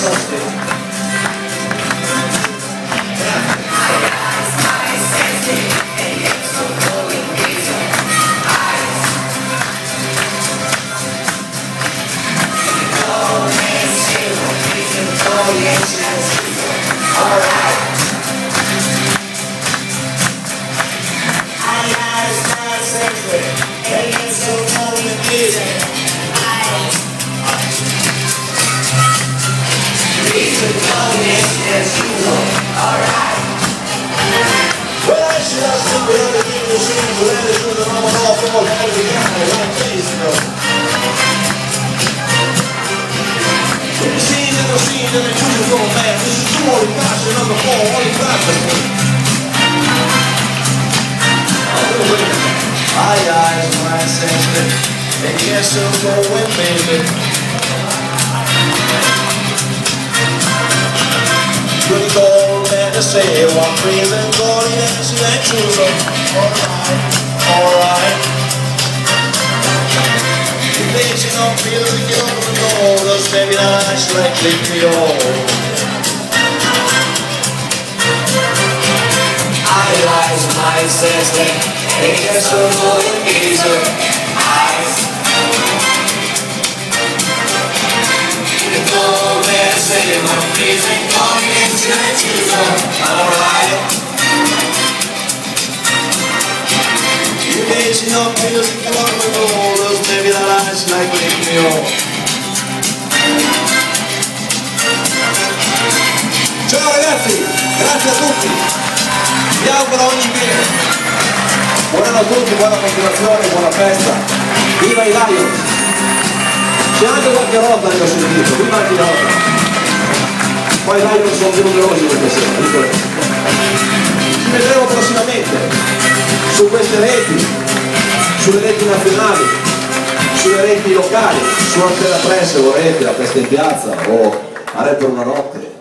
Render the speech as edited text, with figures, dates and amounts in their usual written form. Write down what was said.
Ciao ragazzi, grazie a tutti, vi auguro ogni bene. Buonanotte a tutti, buona continuazione, buona festa. Viva i Lions! C'è anche qualche roba che ho sentito, viva anche roba. Poi i Lions sono più numerosi questa sera, dico. Ci vedremo prossimamente su queste reti, sulle reti nazionali, sulle reti locali, su Antena 3 se volete, la festa in piazza o a Re per una notte.